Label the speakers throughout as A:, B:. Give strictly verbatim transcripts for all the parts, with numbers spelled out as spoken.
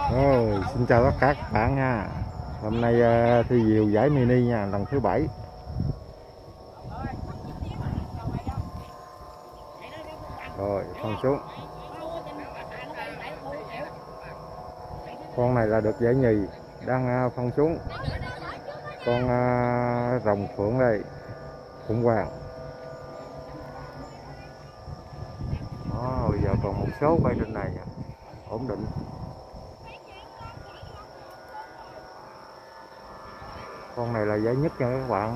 A: Rồi, xin chào tất cả các bạn nha. Hôm nay uh, thi diều giải mini nha, lần thứ bảy. Rồi, phân xuống. Con này là được giải nhì, đang uh, phân xuống. Con uh, rồng phượng đây, phượng hoàng. Đó, bây giờ còn một số bay trên này nha, ổn định. Con này là giải nhất nha các bạn.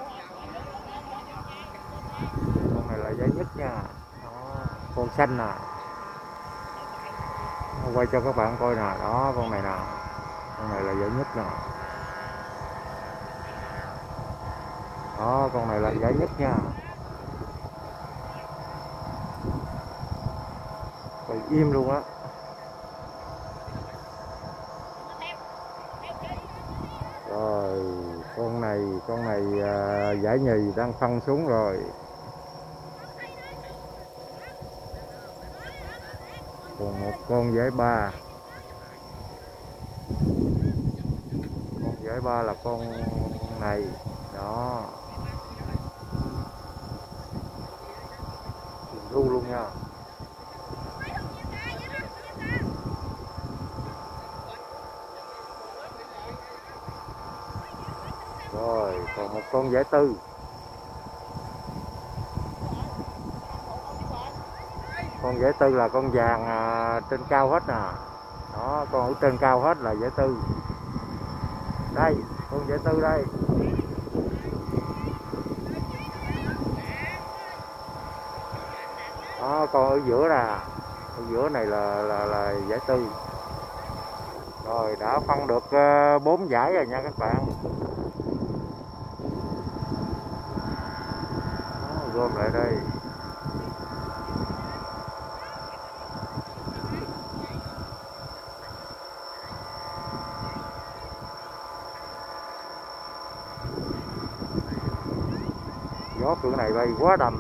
A: Con này là giải nhất nha. Đó, con xanh nè. Quay cho các bạn coi nè, đó con này nè. Con này là giải nhất nè. Đó, con này là giải nhất nha. Rồi im luôn á. Rồi con này con này à, giải nhì đang phân xuống rồi. Còn một con giải ba. Con giải ba là con này đó, ru luôn nha. Rồi còn một con giải tư. Con giải tư là con vàng à, trên cao hết nè. Đó, con ở trên cao hết là giải tư. Đây, con giải tư đây. Đó, con ở giữa nè. Ở giữa này là là là giải tư. Rồi đã phân được bốn uh, giải rồi nha các bạn. Đó, gom lại đây. Gió cửa này bay quá đầm.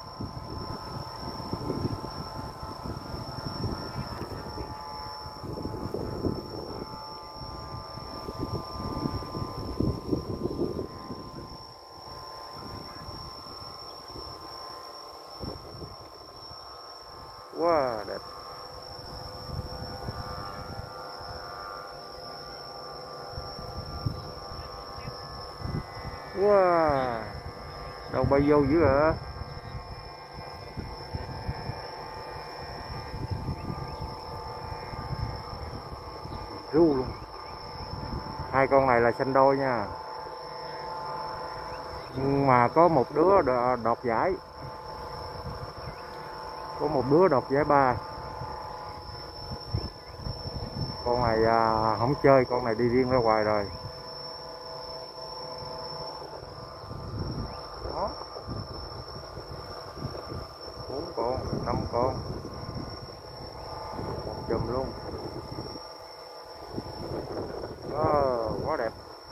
A: Wow, đẹp. Wow, đâu bay vô dữ hả? Ru luôn. Hai con này là xanh đôi nha, nhưng mà có một đứa đọt giải, có một đứa đọt giải ba. Con này à, không chơi, con này đi riêng ra ngoài rồi. Đó, bốn con, năm con, một chùm luôn. Đó, quá đẹp.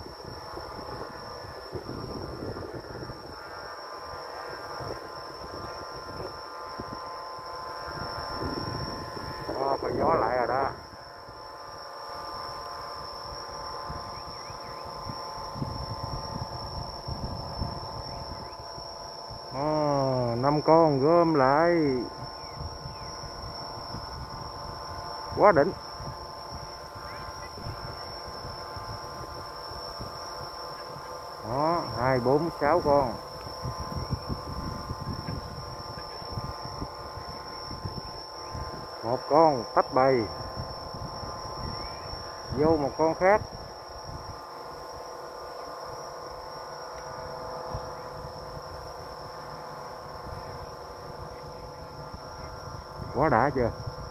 A: Đó, có gió lại rồi đó. Năm con gom lại quá đỉnh. Đó, hai bốn sáu con. Một con tách bầy, vô một con khác. Quá đã chưa?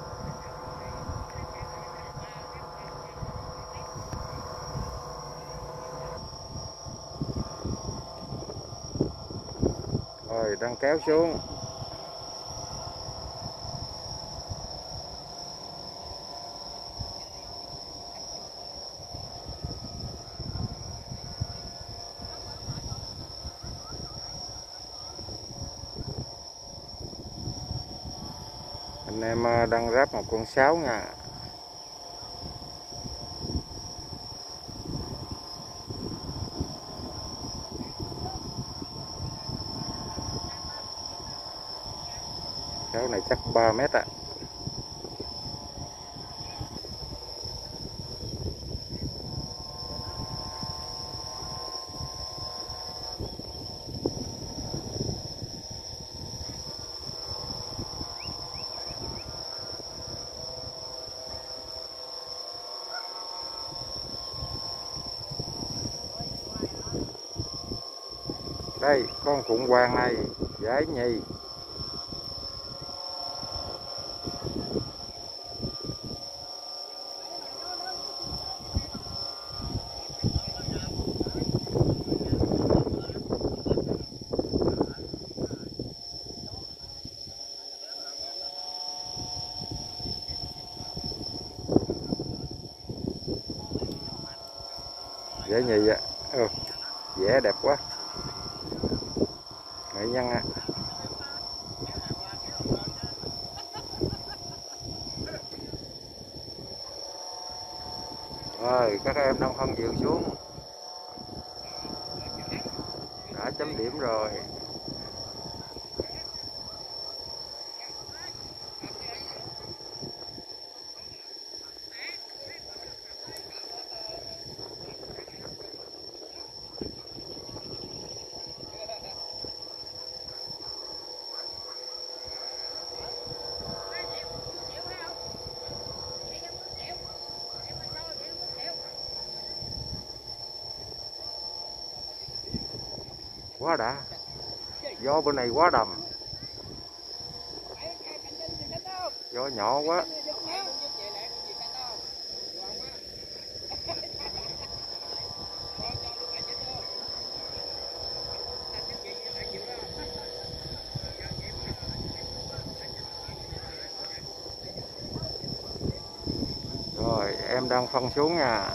A: Rồi đang kéo xuống. Anh em đang ráp một con sáo nha. Cháu này chắc ba mét ạ. Đây, con phụng hoàng này giải nhì. Giải nhì ạ. Ừ, vẽ đẹp quá. Nghệ nhân ạ. Rồi, các em đang phân giường xuống. Đã chấm điểm rồi. Quá đã. Gió bên này quá đầm. Gió nhỏ quá. Rồi, em đang phân xuống nha.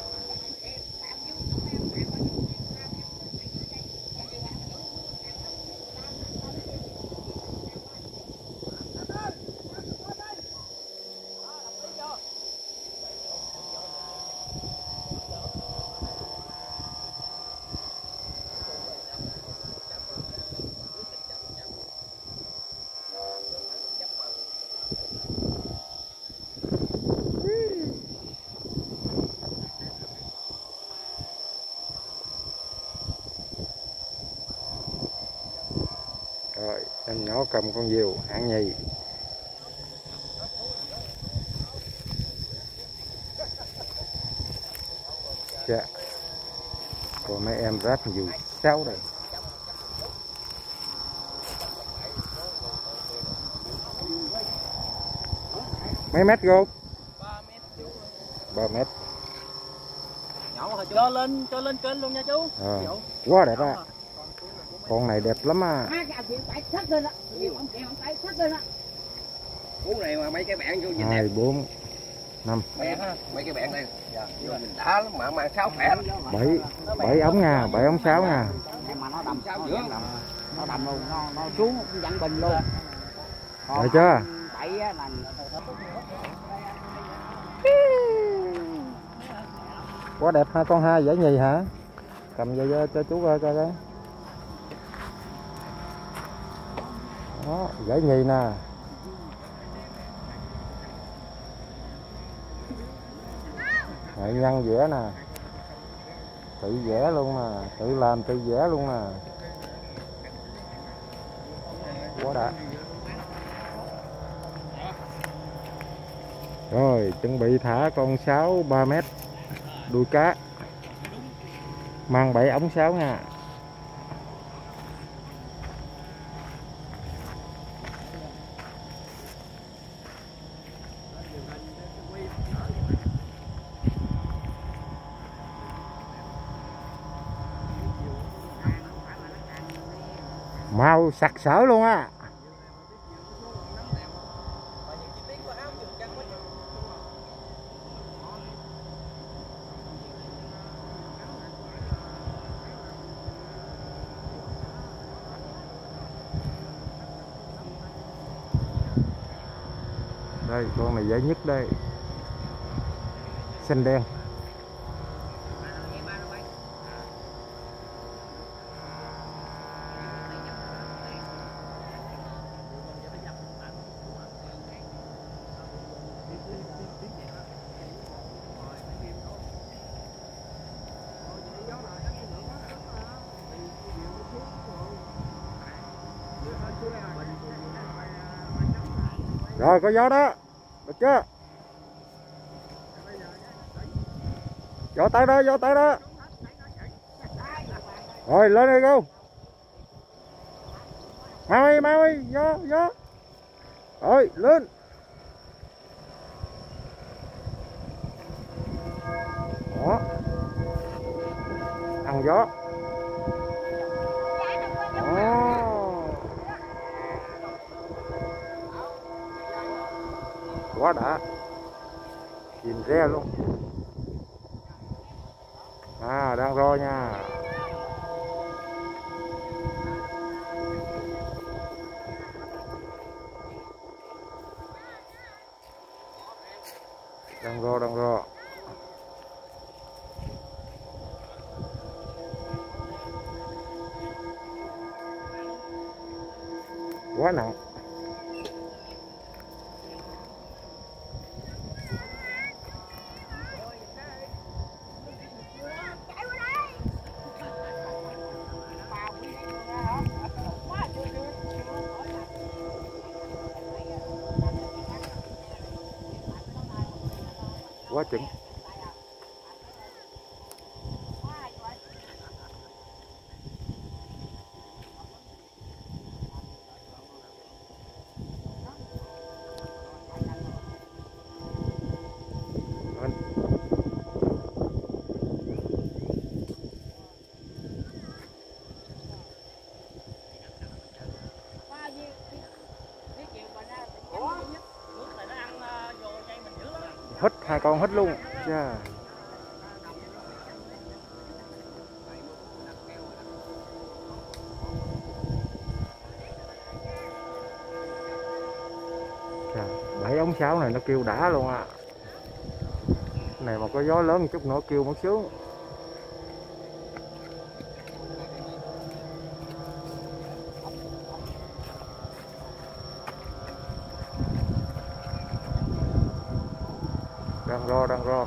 A: Rồi, em nhỏ cầm con diều hạng nhì. Dạ. Còn mấy em ráp diều sáu đây. Mấy mét vô? ba mét.
B: Cho lên cho lên kênh luôn nha chú.
A: À, quá đẹp á. Con này đẹp lắm á.
B: Cú này mà mấy cái bạn vô nhìn
A: hai, bốn, năm.
B: mấy cái bạn đây. Vô mình đá lắm mà mang sáu khỏe lắm.
A: bảy, bảy ống nha, bảy ống sáu nha.
C: Mà nó đầm sao giữa nó đầm luôn, nó nó xuống dặn bình luôn.
A: Được chưa?
C: Bảy á là
A: Quá đẹp ha, con hai giải nhì hả? Cầm về cho chú coi coi cái. Đó, giải nhì nè. Nghệ nhân vẽ nè. Tự vẽ luôn nè, tự làm tự vẽ luôn nè. Quá đã. Rồi, chuẩn bị thả con sáo ba mét đuôi cá. Mang bảy ống sáo nha. Màu sặc sỡ luôn á. Đây, con này dễ nhất đây. Xanh đen. Rồi có gió đó, được chưa? Gió tới đó, gió tới đó. Rồi lên đi cô. Mau đi, mau đi, gió, gió. Rồi lên. Đó. Ăn gió. Đó. Quá đã. Chìm re luôn. À đang ro nha. Đang ro, đang ro. Quá nặng. Quá chừng. Hít hai con hít luôn. Yeah. Bảy ống sáo này nó kêu đã luôn à. Cái này mà có gió lớn một chút nữa kêu mất sướng. Đang ro, đang ro.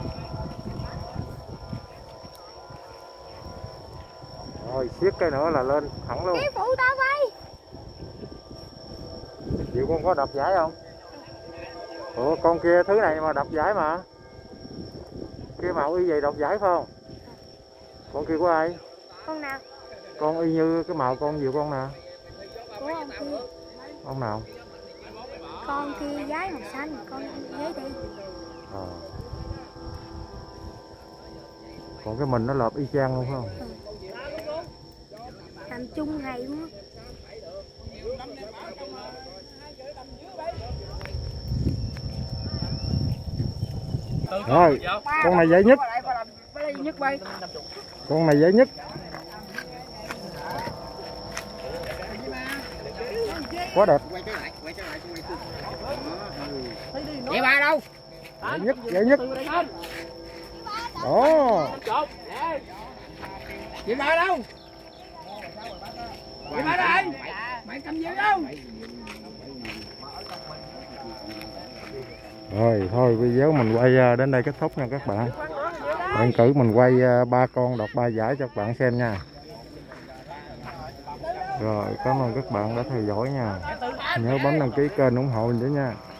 A: Rồi siết cái nữa là lên thẳng luôn.
D: Cái phụ tao quay.
A: Chịu con có đập giải không? Ủa con kia thứ này mà đập giải mà. Kia màu y vậy đập giải phải không? Con kia của ai?
D: Con nào?
A: Con y như cái màu con nhiều con nè.
D: Của ông kia.
A: Ông nào?
D: Con kia giấy màu xanh, con giấy đi.
A: À. Còn cái mình nó lợp y chang luôn phải không?
D: Ừ. Làm chung hay luôn.
A: Rồi, con này dễ nhất. Con này dễ nhất. Quá đẹp.
C: Vậy ba đâu?
A: Dễ nhất, dễ nhất. Đó.
C: Vậy ba đâu? Vậy ba đây. Mày cầm gì đâu?
A: Rồi thôi video mình quay đến đây kết thúc nha các bạn. Bạn cử mình quay ba con đọt ba giải cho các bạn xem nha. Rồi cảm ơn các bạn đã theo dõi nha. Nhớ bấm đăng ký kênh ủng hộ mình nữa nha.